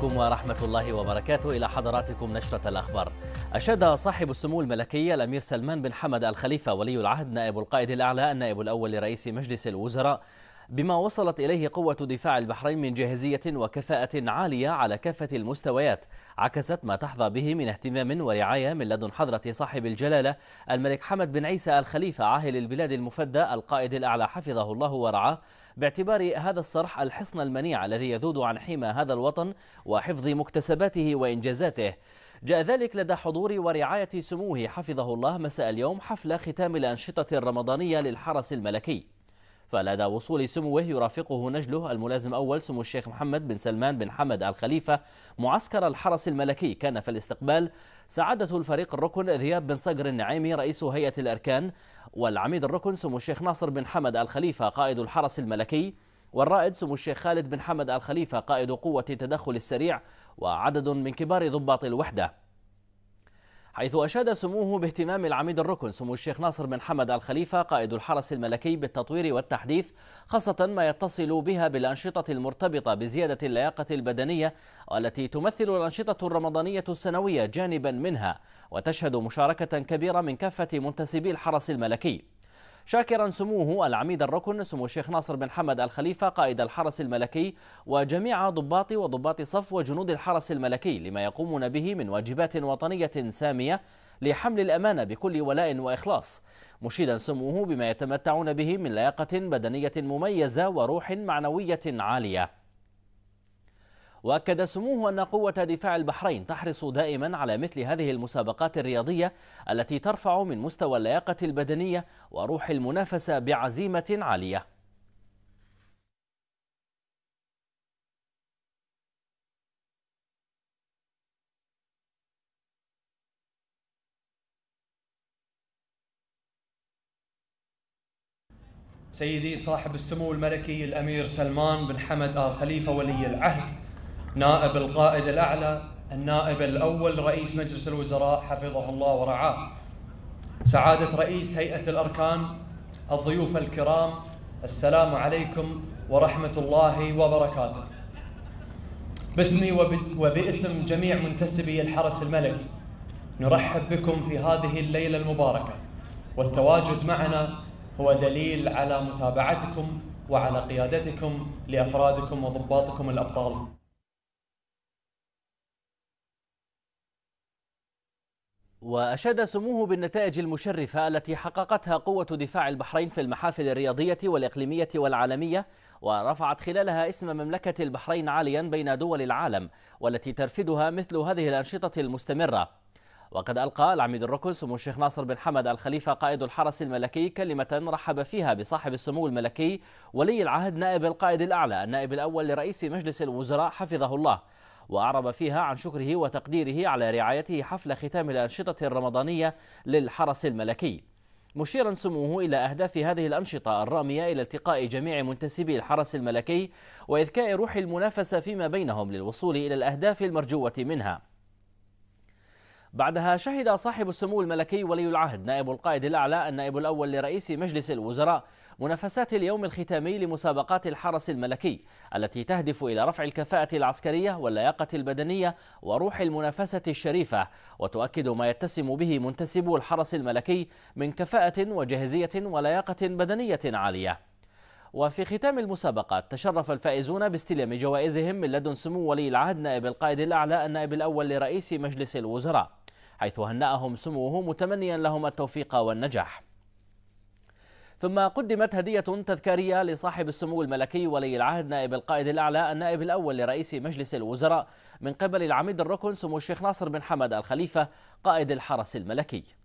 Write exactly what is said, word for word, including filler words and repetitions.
عليكم ورحمة الله وبركاته. إلى حضراتكم نشرة الأخبار. أشاد صاحب السمو الملكي الأمير سلمان بن حمد آل خليفة ولي العهد نائب القائد الأعلى النائب الأول لرئيس مجلس الوزراء بما وصلت إليه قوة دفاع البحرين من جاهزية وكفاءة عالية على كافة المستويات، عكست ما تحظى به من اهتمام ورعاية من لدن حضرة صاحب الجلالة الملك حمد بن عيسى آل خليفة عاهل البلاد المفدى القائد الأعلى حفظه الله ورعاه، باعتبار هذا الصرح الحصن المنيع الذي يذود عن حمى هذا الوطن وحفظ مكتسباته وإنجازاته. جاء ذلك لدى حضور ورعاية سموه حفظه الله مساء اليوم حفل ختام الأنشطة الرمضانية للحرس الملكي. فلدى وصول سموه يرافقه نجله الملازم أول سمو الشيخ محمد بن سلمان بن حمد آل خليفة معسكر الحرس الملكي. كان في الاستقبال سعادة الفريق الركن ذياب بن صقر النعيمي رئيس هيئة الأركان، والعميد الركن سمو الشيخ ناصر بن حمد آل خليفة قائد الحرس الملكي، والرائد سمو الشيخ خالد بن حمد آل خليفة قائد قوة التدخل السريع، وعدد من كبار ضباط الوحدة. حيث أشاد سموه باهتمام العميد الركن سمو الشيخ ناصر بن حمد آل خليفة قائد الحرس الملكي بالتطوير والتحديث، خاصة ما يتصل بها بالأنشطة المرتبطة بزيادة اللياقة البدنية والتي تمثل الأنشطة الرمضانية السنوية جانبا منها، وتشهد مشاركة كبيرة من كافة منتسبي الحرس الملكي. شاكرا سموه العميد الركن سمو الشيخ ناصر بن حمد آل خليفة قائد الحرس الملكي وجميع ضباط وضباط صف وجنود الحرس الملكي لما يقومون به من واجبات وطنية سامية لحمل الأمانة بكل ولاء وإخلاص، مشيدا سموه بما يتمتعون به من لياقة بدنية مميزة وروح معنوية عالية. وأكد سموه أن قوة دفاع البحرين تحرص دائما على مثل هذه المسابقات الرياضية التي ترفع من مستوى اللياقة البدنية وروح المنافسة بعزيمة عالية. سيدي صاحب السمو الملكي الأمير سلمان بن حمد آل خليفة ولي العهد نائب القائد الأعلى النائب الأول رئيس مجلس الوزراء حفظه الله ورعاه، سعادة رئيس هيئة الأركان، الضيوف الكرام، السلام عليكم ورحمة الله وبركاته. باسمي وباسم جميع منتسبي الحرس الملكي نرحب بكم في هذه الليلة المباركة، والتواجد معنا هو دليل على متابعتكم وعلى قيادتكم لأفرادكم وضباطكم الأبطال. وأشاد سموه بالنتائج المشرفة التي حققتها قوة دفاع البحرين في المحافل الرياضية والإقليمية والعالمية، ورفعت خلالها اسم مملكة البحرين عاليا بين دول العالم والتي ترفدها مثل هذه الأنشطة المستمرة. وقد ألقى العميد الركن سمو الشيخ ناصر بن حمد آل خليفة قائد الحرس الملكي كلمة رحب فيها بصاحب السمو الملكي ولي العهد نائب القائد الأعلى النائب الأول لرئيس مجلس الوزراء حفظه الله، وأعرب فيها عن شكره وتقديره على رعايته حفل ختام الأنشطة الرمضانية للحرس الملكي، مشيرا سموه إلى أهداف هذه الأنشطة الرامية إلى التقاء جميع منتسبي الحرس الملكي وإذكاء روح المنافسة فيما بينهم للوصول إلى الأهداف المرجوة منها. بعدها شهد صاحب السمو الملكي ولي العهد نائب القائد الأعلى النائب الأول لرئيس مجلس الوزراء منافسات اليوم الختامي لمسابقات الحرس الملكي التي تهدف إلى رفع الكفاءة العسكرية واللياقة البدنية وروح المنافسة الشريفة، وتؤكد ما يتسم به منتسبو الحرس الملكي من كفاءة وجاهزية ولياقة بدنية عالية. وفي ختام المسابقات تشرف الفائزون باستلام جوائزهم من لدن سمو ولي العهد نائب القائد الأعلى النائب الأول لرئيس مجلس الوزراء، حيث هنأهم سموه متمنيا لهم التوفيق والنجاح. ثم قدمت هدية تذكارية لصاحب السمو الملكي ولي العهد نائب القائد الأعلى النائب الأول لرئيس مجلس الوزراء من قبل العميد الركن سمو الشيخ ناصر بن حمد آل خليفة قائد الحرس الملكي.